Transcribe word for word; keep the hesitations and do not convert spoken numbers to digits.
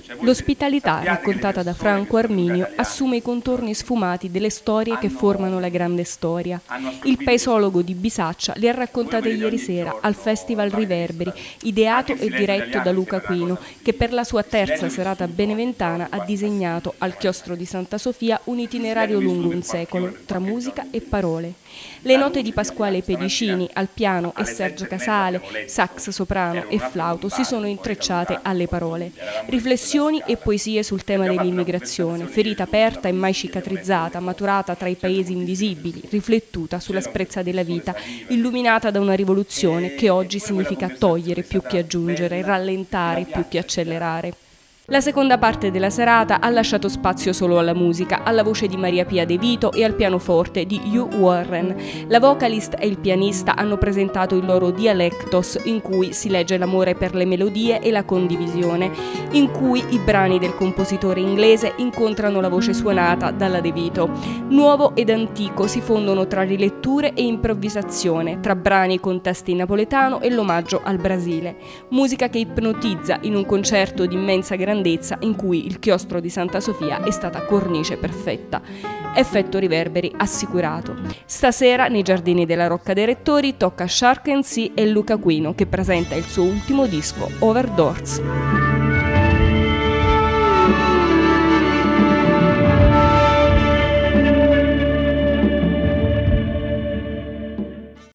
L'ospitalità raccontata da Franco Arminio assume i contorni sfumati delle storie che formano la grande storia. Il paesologo di Bisaccia le ha raccontate ieri sera al Festival Riverberi, ideato e diretto da Luca Quino, che per la sua terza serata beneventana ha disegnato al chiostro di Santa Sofia un itinerario lungo un secolo, tra musica e parole. Le note di Pasquale Pedicini al piano e Sergio Casale, sax soprano e flauto, si sono intrecciate alle parole. Riflessioni e poesie sul tema dell'immigrazione, ferita aperta e mai cicatrizzata, maturata tra i paesi invisibili, riflettuta sull'asprezza della vita, illuminata da una rivoluzione che oggi significa togliere più che aggiungere, rallentare più che accelerare. La seconda parte della serata ha lasciato spazio solo alla musica, alla voce di Maria Pia De Vito e al pianoforte di Hugh Warren. La vocalist e il pianista hanno presentato il loro Dialectos, in cui si legge l'amore per le melodie e la condivisione, in cui i brani del compositore inglese incontrano la voce suonata dalla De Vito. Nuovo ed antico si fondono tra riletture e improvvisazione, tra brani con testi in napoletano e l'omaggio al Brasile. Musica che ipnotizza in un concerto di immensa grandezza in cui il chiostro di Santa Sofia è stata cornice perfetta. Effetto Riverberi assicurato. Stasera nei giardini della Rocca dei Rettori tocca Shark and Sea e Luca Quino, che presenta il suo ultimo disco, Over Doors.